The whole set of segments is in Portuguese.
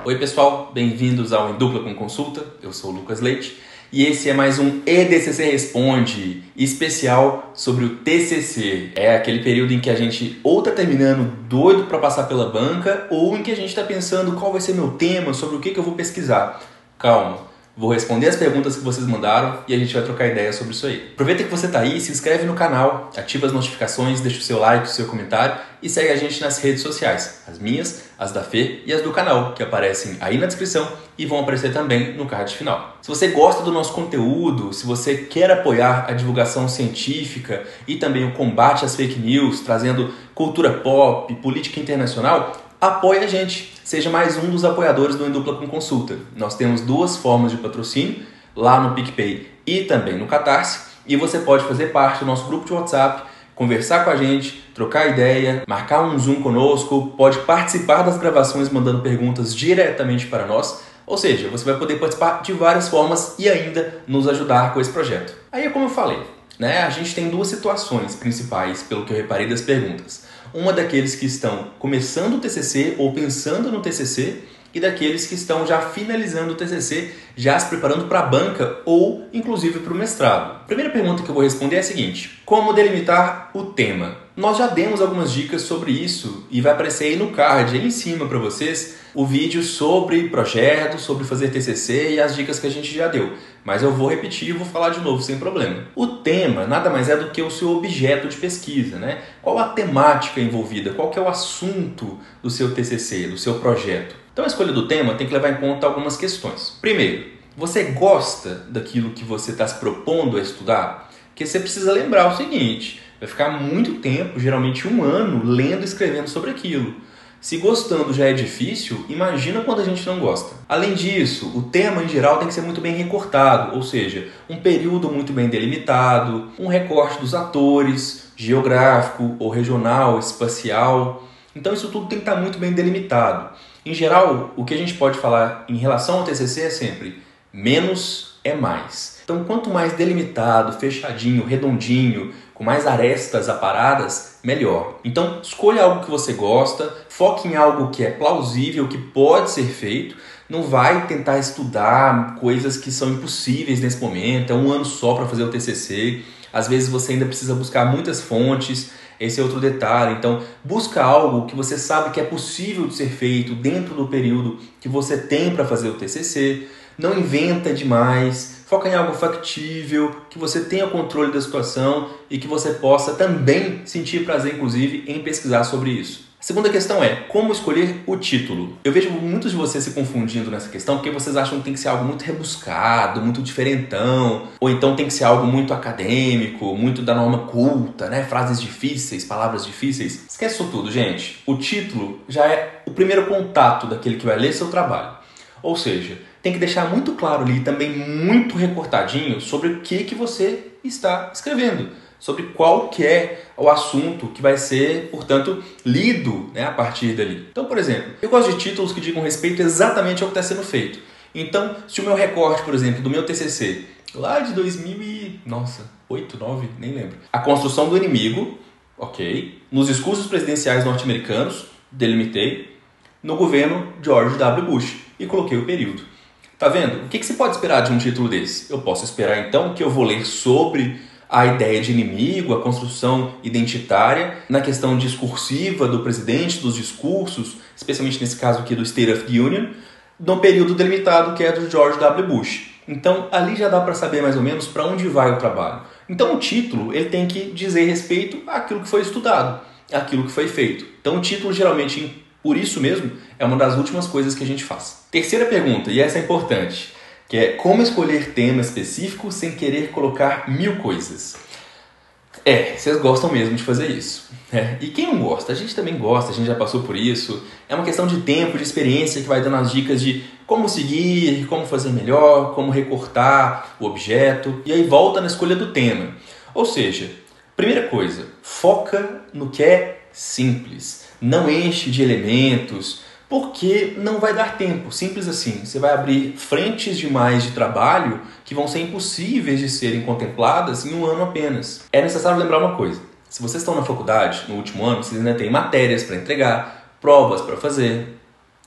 Oi pessoal, bem-vindos ao Em Dupla com Consulta, eu sou o Lucas Leite e esse é mais um EDCC Responde especial sobre o TCC. É aquele período em que a gente ou tá terminando doido para passar pela banca ou em que a gente está pensando qual vai ser meu tema, sobre o que eu vou pesquisar. Calma, vou responder as perguntas que vocês mandaram e a gente vai trocar ideia sobre isso aí. Aproveita que você tá aí, se inscreve no canal, ativa as notificações, deixa o seu like, o seu comentário e segue a gente nas redes sociais. As minhas, as da Fê e as do canal, que aparecem aí na descrição e vão aparecer também no card final. Se você gosta do nosso conteúdo, se você quer apoiar a divulgação científica e também o combate às fake news, trazendo cultura pop, política internacional, apoie a gente. Seja mais um dos apoiadores do Em Dupla com Consulta. Nós temos duas formas de patrocínio, lá no PicPay e também no Catarse. E você pode fazer parte do nosso grupo de WhatsApp, conversar com a gente, trocar ideia, marcar um Zoom conosco, pode participar das gravações mandando perguntas diretamente para nós. Ou seja, você vai poder participar de várias formas e ainda nos ajudar com esse projeto. Aí é como eu falei, né? A gente tem duas situações principais, pelo que eu reparei das perguntas. Uma daqueles que estão começando o TCC ou pensando no TCC e daqueles que estão já finalizando o TCC, já se preparando para a banca ou inclusive para o mestrado. A primeira pergunta que eu vou responder é a seguinte: como delimitar o tema? Nós já demos algumas dicas sobre isso e vai aparecer aí no card, aí em cima para vocês, o vídeo sobre projeto, sobre fazer TCC e as dicas que a gente já deu. Mas eu vou repetir e vou falar de novo sem problema. O tema nada mais é do que o seu objeto de pesquisa, né? Qual a temática envolvida? Qual que é o assunto do seu TCC, do seu projeto? Então a escolha do tema tem que levar em conta algumas questões. Primeiro, você gosta daquilo que você está se propondo a estudar? Porque você precisa lembrar o seguinte: vai ficar muito tempo, geralmente 1 ano, lendo e escrevendo sobre aquilo. Se gostando já é difícil, imagina quando a gente não gosta. Além disso, o tema em geral tem que ser muito bem recortado, ou seja, um período muito bem delimitado, um recorte dos atores, geográfico ou regional, espacial. Então isso tudo tem que estar muito bem delimitado. Em geral, o que a gente pode falar em relação ao TCC é sempre menos é mais. Então, quanto mais delimitado, fechadinho, redondinho, com mais arestas aparadas, melhor. Então, escolha algo que você gosta, foque em algo que é plausível, que pode ser feito. Não vai tentar estudar coisas que são impossíveis nesse momento. É 1 ano só para fazer o TCC. Às vezes você ainda precisa buscar muitas fontes. Esse é outro detalhe. Então, busca algo que você sabe que é possível de ser feito dentro do período que você tem para fazer o TCC. Não inventa demais, foca em algo factível, que você tenha controle da situação e que você possa também sentir prazer, inclusive, em pesquisar sobre isso. A segunda questão é como escolher o título. Eu vejo muitos de vocês se confundindo nessa questão porque vocês acham que tem que ser algo muito rebuscado, muito diferentão, ou então tem que ser algo muito acadêmico, muito da norma culta, né? Frases difíceis, palavras difíceis. Esquece isso tudo, gente. O título já é o primeiro contato daquele que vai ler seu trabalho. Ou seja, tem que deixar muito claro ali, também muito recortadinho, sobre o que você está escrevendo, sobre qual que é o assunto que vai ser, portanto, lido, né, a partir dali. Então, por exemplo, eu gosto de títulos que digam respeito exatamente ao que está sendo feito. Então, se o meu recorte, por exemplo, do meu TCC, lá de 2008, 9, nem lembro. A construção do inimigo, ok. Nos discursos presidenciais norte-americanos, delimitei. No governo George W. Bush, e coloquei o período. Tá vendo? O que você pode esperar de um título desse? Eu posso esperar então que eu vou ler sobre a ideia de inimigo, a construção identitária, na questão discursiva do presidente, dos discursos, especialmente nesse caso aqui do State of the Union, no período delimitado que é do George W. Bush. Então ali já dá para saber mais ou menos para onde vai o trabalho. Então o título ele tem que dizer respeito àquilo que foi estudado, àquilo que foi feito. Então o título geralmente, por isso mesmo, é uma das últimas coisas que a gente faz. Terceira pergunta, e essa é importante, que é como escolher tema específico sem querer colocar 1000 coisas. Vocês gostam mesmo de fazer isso. E quem não gosta? A gente também gosta, a gente já passou por isso. É uma questão de tempo, de experiência que vai dando as dicas de como seguir, como fazer melhor, como recortar o objeto. E aí volta na escolha do tema. Ou seja, primeira coisa, foca no que é simples. Não enche de elementos, porque não vai dar tempo. Simples assim. Você vai abrir frentes demais de trabalho que vão ser impossíveis de serem contempladas em 1 ano apenas. É necessário lembrar uma coisa. Se vocês estão na faculdade, no último ano, vocês ainda têm matérias para entregar, provas para fazer.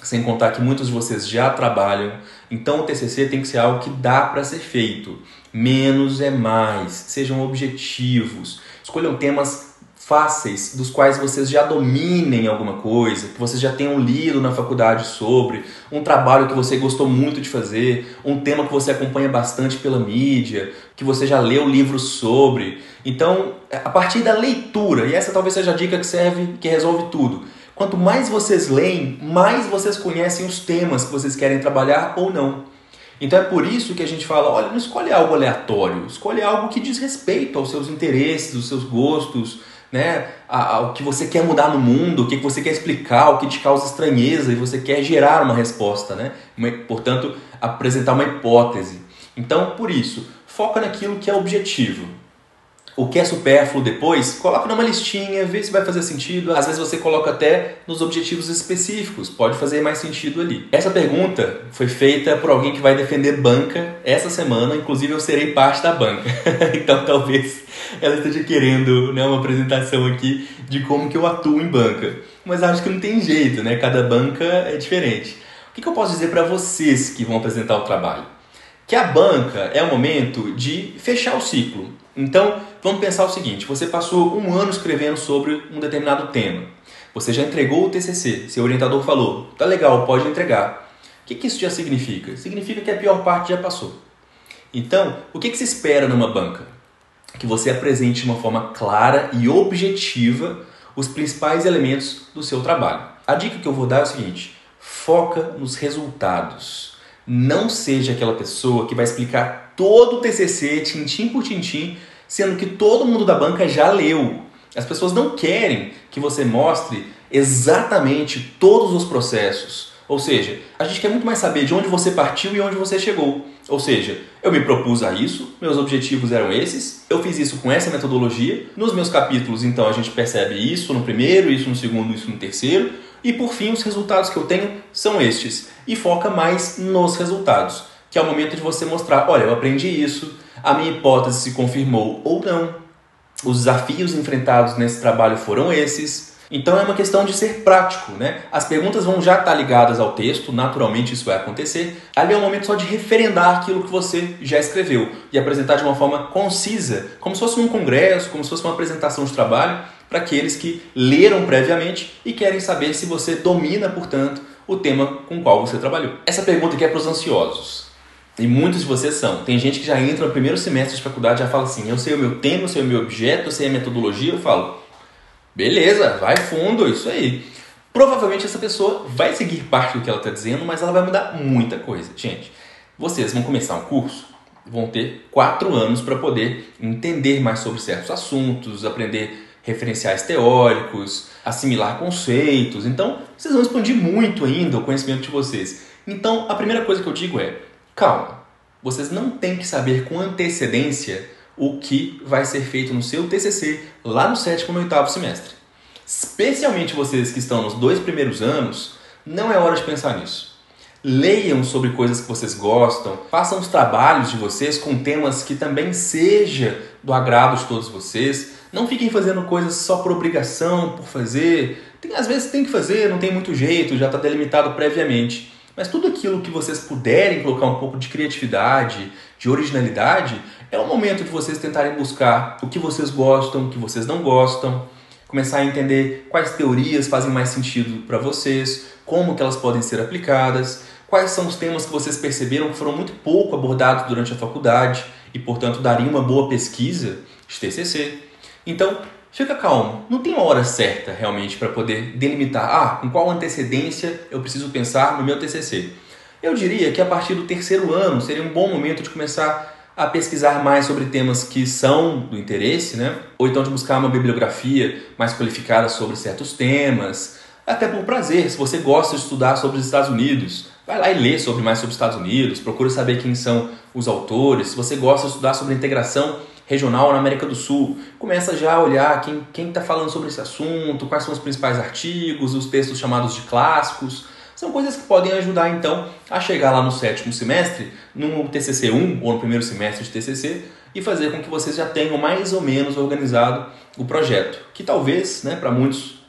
sem contar que muitos de vocês já trabalham. Então o TCC tem que ser algo que dá para ser feito. Menos é mais. Sejam objetivos. Escolham temas fáceis, dos quais vocês já dominem alguma coisa, que vocês já tenham lido na faculdade sobre, um trabalho que você gostou muito de fazer, um tema que você acompanha bastante pela mídia, que você já leu livros sobre. Então, a partir da leitura, e essa talvez seja a dica que serve, que resolve tudo. Quanto mais vocês leem, mais vocês conhecem os temas que vocês querem trabalhar ou não. Então é por isso que a gente fala, olha, não escolhe algo aleatório, escolhe algo que diz respeito aos seus interesses, aos seus gostos, né? Ao que você quer mudar no mundo, o que você quer explicar, o que te causa estranheza e você quer gerar uma resposta, né? Portanto, apresentar uma hipótese. Então, por isso, foca naquilo que é objetivo. O que é supérfluo depois, coloca numa listinha, vê se vai fazer sentido. Às vezes você coloca até nos objetivos específicos, pode fazer mais sentido ali. Essa pergunta foi feita por alguém que vai defender banca essa semana, inclusive eu serei parte da banca. Então talvez ela esteja querendo, né, uma apresentação aqui de como que eu atuo em banca. Mas acho que não tem jeito, né? Cada banca é diferente. O que eu posso dizer para vocês que vão apresentar o trabalho? Que a banca é o momento de fechar o ciclo. Então, vamos pensar o seguinte, você passou um ano escrevendo sobre um determinado tema. Você já entregou o TCC, seu orientador falou, tá legal, pode entregar. O que isso já significa? Significa que a pior parte já passou. Então, o que se espera numa banca? Que você apresente de uma forma clara e objetiva os principais elementos do seu trabalho. A dica que eu vou dar é o seguinte, foca nos resultados. Não seja aquela pessoa que vai explicar todo o TCC, tintim por tintim, sendo que todo mundo da banca já leu. As pessoas não querem que você mostre exatamente todos os processos. Ou seja, a gente quer muito mais saber de onde você partiu e onde você chegou. Ou seja, eu me propus a isso, meus objetivos eram esses, eu fiz isso com essa metodologia. Nos meus capítulos, então, a gente percebe isso no primeiro, isso no segundo, isso no terceiro. E por fim, os resultados que eu tenho são estes. E foca mais nos resultados, que é o momento de você mostrar, olha, eu aprendi isso, a minha hipótese se confirmou ou não, os desafios enfrentados nesse trabalho foram esses. Então é uma questão de ser prático, né? As perguntas vão já estar ligadas ao texto, naturalmente isso vai acontecer. Ali é um momento só de referendar aquilo que você já escreveu e apresentar de uma forma concisa, como se fosse um congresso, como se fosse uma apresentação de trabalho, para aqueles que leram previamente e querem saber se você domina, portanto, o tema com o qual você trabalhou. Essa pergunta aqui é para os ansiosos. E muitos de vocês são. Tem gente que já entra no primeiro semestre de faculdade e já fala assim, eu sei o meu tema, eu sei o meu objeto, eu sei a metodologia. Eu falo, beleza, vai fundo, isso aí. Provavelmente essa pessoa vai seguir parte do que ela está dizendo, mas ela vai mudar muita coisa. Gente, vocês vão começar um curso, vão ter 4 anos para poder entender mais sobre certos assuntos, aprender referenciais teóricos, assimilar conceitos. Então, vocês vão expandir muito ainda o conhecimento de vocês. Então, a primeira coisa que eu digo é, calma, vocês não têm que saber com antecedência o que vai ser feito no seu TCC lá no 7º e no 8º semestre. Especialmente vocês que estão nos 2 primeiros anos, não é hora de pensar nisso. Leiam sobre coisas que vocês gostam, façam os trabalhos de vocês com temas que também seja do agrado de todos vocês. Não fiquem fazendo coisas só por obrigação, por fazer. Às vezes tem que fazer, não tem muito jeito, já está delimitado previamente. Mas tudo aquilo que vocês puderem colocar um pouco de criatividade, de originalidade, é o momento de vocês tentarem buscar o que vocês gostam, o que vocês não gostam, começar a entender quais teorias fazem mais sentido para vocês, como que elas podem ser aplicadas, quais são os temas que vocês perceberam que foram muito pouco abordados durante a faculdade e, portanto, dariam uma boa pesquisa de TCC. Então, fica calmo, não tem uma hora certa realmente para poder delimitar, com qual antecedência eu preciso pensar no meu TCC. Eu diria que a partir do 3º ano seria um bom momento de começar a pesquisar mais sobre temas que são do interesse, né? Ou então de buscar uma bibliografia mais qualificada sobre certos temas, até por prazer, se você gosta de estudar sobre os Estados Unidos, vai lá e lê mais sobre os Estados Unidos, procura saber quem são os autores, se você gosta de estudar sobre a integração regional na América do Sul, começa já a olhar quem está falando sobre esse assunto, quais são os principais artigos, os textos chamados de clássicos. São coisas que podem ajudar, então, a chegar lá no 7º semestre, no TCC1 ou no primeiro semestre de TCC, e fazer com que vocês já tenham mais ou menos organizado o projeto, que talvez, né, para muitos,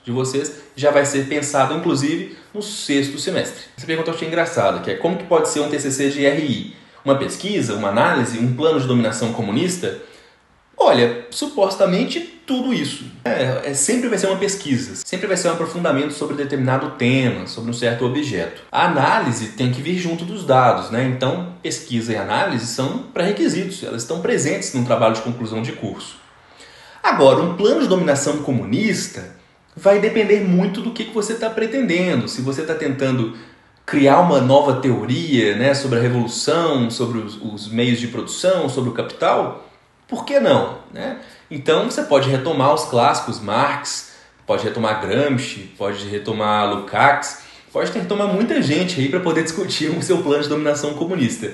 de vocês já vai ser pensado, inclusive, no 6º semestre. Essa pergunta eu achei engraçada, que é como que pode ser um TCC de RI? Uma pesquisa, uma análise, um plano de dominação comunista? Olha, supostamente tudo isso. Sempre vai ser uma pesquisa, sempre vai ser um aprofundamento sobre determinado tema, sobre um certo objeto. A análise tem que vir junto dos dados, né? Então, pesquisa e análise são pré-requisitos, elas estão presentes no trabalho de conclusão de curso. Agora, um plano de dominação comunista vai depender muito do que você está pretendendo. Se você está tentando criar uma nova teoria, né, sobre a revolução, sobre os meios de produção, sobre o capital, por que não? Né? Então você pode retomar os clássicos, Marx, pode retomar Gramsci, pode retomar Lukács, pode retomar muita gente aí para poder discutir o seu plano de dominação comunista.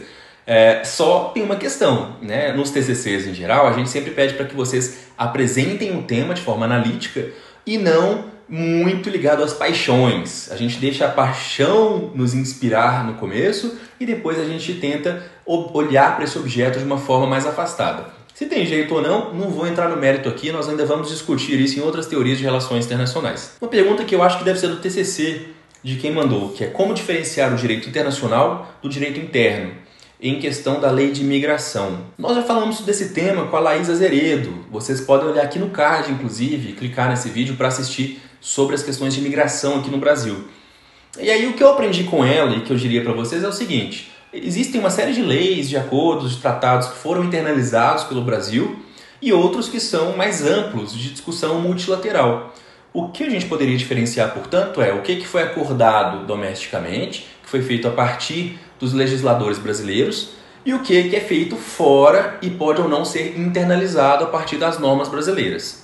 Só tem uma questão, né? Nos TCCs em geral, a gente sempre pede para que vocês apresentem o tema de forma analítica e não muito ligado às paixões. A gente deixa a paixão nos inspirar no começo e depois a gente tenta olhar para esse objeto de uma forma mais afastada. Se tem jeito ou não, não vou entrar no mérito aqui, nós ainda vamos discutir isso em outras teorias de relações internacionais. Uma pergunta que eu acho que deve ser do TCC de quem mandou, que é como diferenciar o direito internacional do direito interno em questão da lei de imigração. Nós já falamos desse tema com a Laís Azeredo. Vocês podem olhar aqui no card, inclusive, e clicar nesse vídeo para assistir sobre as questões de imigração aqui no Brasil. E aí o que eu aprendi com ela e que eu diria para vocês é o seguinte: existem uma série de leis, de acordos, de tratados que foram internalizados pelo Brasil e outros que são mais amplos, de discussão multilateral. O que a gente poderia diferenciar, portanto, é o que foi acordado domesticamente, que foi feito a partir dos legisladores brasileiros, e o que é feito fora e pode ou não ser internalizado a partir das normas brasileiras.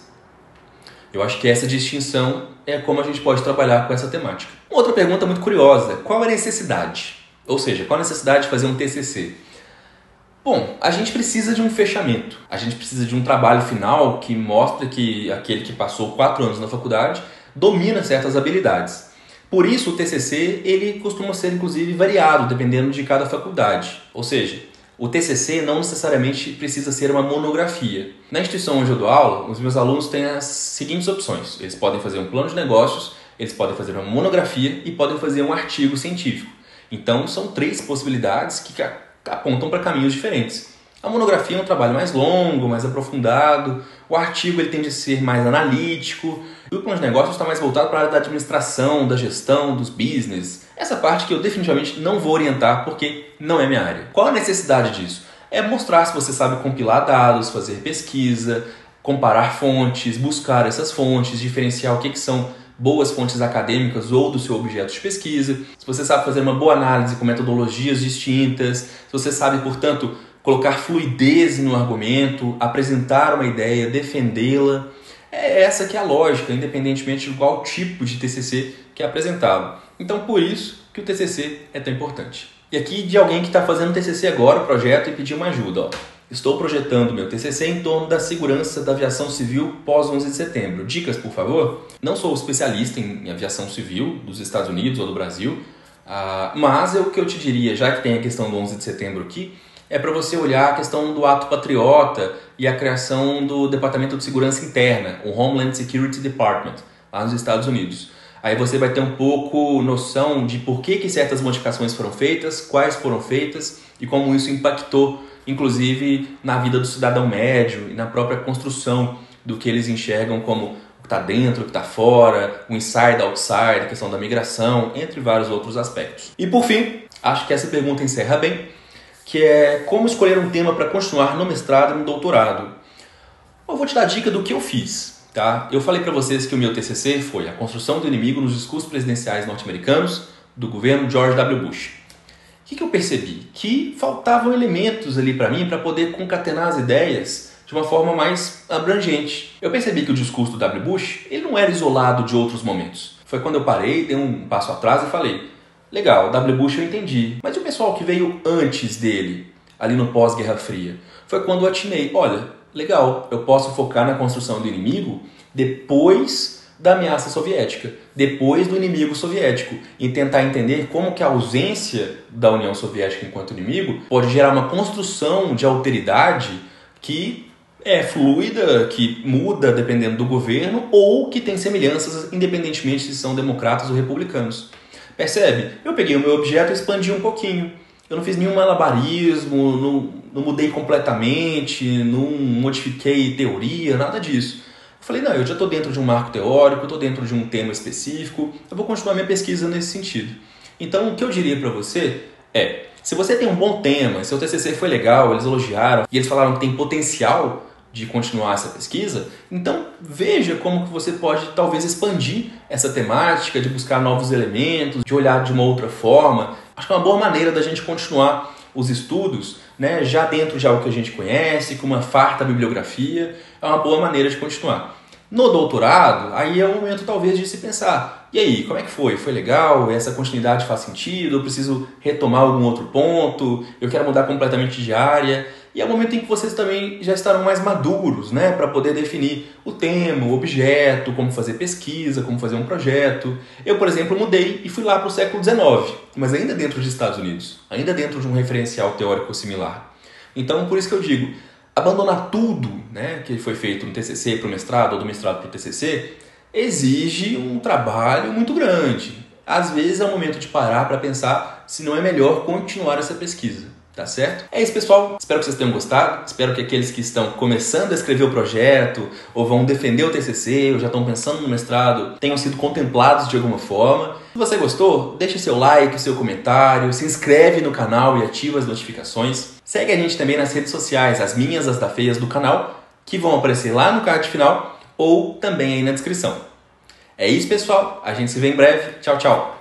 Eu acho que essa distinção é como a gente pode trabalhar com essa temática. Outra pergunta muito curiosa: qual a necessidade? Ou seja, qual a necessidade de fazer um TCC? Bom, a gente precisa de um fechamento. A gente precisa de um trabalho final que mostre que aquele que passou 4 anos na faculdade domina certas habilidades. Por isso, o TCC ele costuma ser, inclusive, variado, dependendo de cada faculdade. Ou seja, o TCC não necessariamente precisa ser uma monografia. Na instituição onde eu dou aula, os meus alunos têm as seguintes opções. Eles podem fazer um plano de negócios, eles podem fazer uma monografia e podem fazer um artigo científico. Então, são 3 possibilidades que apontam para caminhos diferentes. A monografia é um trabalho mais longo, mais aprofundado. O artigo ele tende a ser mais analítico. E o plano de negócios está mais voltado para a área da administração, da gestão, dos business. Essa parte que eu definitivamente não vou orientar porque não é minha área. Qual a necessidade disso? É mostrar se você sabe compilar dados, fazer pesquisa, comparar fontes, buscar essas fontes, diferenciar o que são boas fontes acadêmicas ou do seu objeto de pesquisa, se você sabe fazer uma boa análise com metodologias distintas, se você sabe, portanto, colocar fluidez no argumento, apresentar uma ideia, defendê-la. É essa que é a lógica, independentemente de qual tipo de TCC que é apresentado. Então, por isso que o TCC é tão importante. E aqui de alguém que está fazendo TCC agora, o projeto, e pediu uma ajuda. Estou projetando meu TCC em torno da segurança da aviação civil pós 11 de setembro. Dicas, por favor? Não sou especialista em aviação civil dos Estados Unidos ou do Brasil, mas o que eu te diria, já que tem a questão do 11 de setembro aqui, é para você olhar a questão do ato patriota e a criação do Departamento de Segurança Interna, o Homeland Security Department, lá nos Estados Unidos. Aí você vai ter um pouco noção de por que certas modificações foram feitas, quais foram feitas e como isso impactou, inclusive, na vida do cidadão médio e na própria construção do que eles enxergam como o que está dentro, o que está fora, o inside, outside, a questão da migração, entre vários outros aspectos. E por fim, acho que essa pergunta encerra bem, que é como escolher um tema para continuar no mestrado e no doutorado. Eu vou te dar a dica do que eu fiz. Tá? Eu falei para vocês que o meu TCC foi a construção do inimigo nos discursos presidenciais norte-americanos do governo George W. Bush. O que eu percebi? Que faltavam elementos ali para mim para poder concatenar as ideias de uma forma mais abrangente. Eu percebi que o discurso do W. Bush ele não era isolado de outros momentos. Foi quando eu parei, dei um passo atrás e falei: legal, W. Bush eu entendi, mas e o pessoal que veio antes dele, ali no pós-Guerra Fria? Foi quando eu atinei: olha, legal, eu posso focar na construção do inimigo depois da ameaça soviética, depois do inimigo soviético, e tentar entender como que a ausência da União Soviética enquanto inimigo pode gerar uma construção de alteridade que é fluida, que muda dependendo do governo, ou que tem semelhanças independentemente se são democratas ou republicanos. Percebe? Eu peguei o meu objeto e expandi um pouquinho. Eu não fiz nenhum malabarismo, não mudei completamente, não modifiquei teoria, nada disso. Eu falei, não, eu já estou dentro de um marco teórico, estou dentro de um tema específico, eu vou continuar minha pesquisa nesse sentido. Então, o que eu diria para você é, se você tem um bom tema, seu TCC foi legal, eles elogiaram, e eles falaram que tem potencial de continuar essa pesquisa, então veja como que você pode talvez expandir essa temática, de buscar novos elementos, de olhar de uma outra forma. Acho que é uma boa maneira da gente continuar os estudos, né, já dentro de algo que a gente conhece, com uma farta bibliografia, é uma boa maneira de continuar. No doutorado, aí é o momento talvez de se pensar, e aí, como é que foi? Foi legal? Essa continuidade faz sentido? Eu preciso retomar algum outro ponto? Eu quero mudar completamente de área? E é o momento em que vocês também já estarão mais maduros, né, para poder definir o tema, o objeto, como fazer pesquisa, como fazer um projeto. Eu, por exemplo, mudei e fui lá para o século XIX, mas ainda dentro dos Estados Unidos, ainda dentro de um referencial teórico similar. Então, por isso que eu digo, abandonar tudo, né, que foi feito no TCC para o mestrado ou do mestrado para o TCC exige um trabalho muito grande. Às vezes é o momento de parar para pensar se não é melhor continuar essa pesquisa. Tá certo? É isso, pessoal. Espero que vocês tenham gostado. Espero que aqueles que estão começando a escrever o projeto ou vão defender o TCC ou já estão pensando no mestrado tenham sido contemplados de alguma forma. Se você gostou, deixe seu like, seu comentário, se inscreve no canal e ativa as notificações. Segue a gente também nas redes sociais, as minhas, as da Feias do canal, que vão aparecer lá no card final ou também aí na descrição. É isso, pessoal. A gente se vê em breve. Tchau, tchau.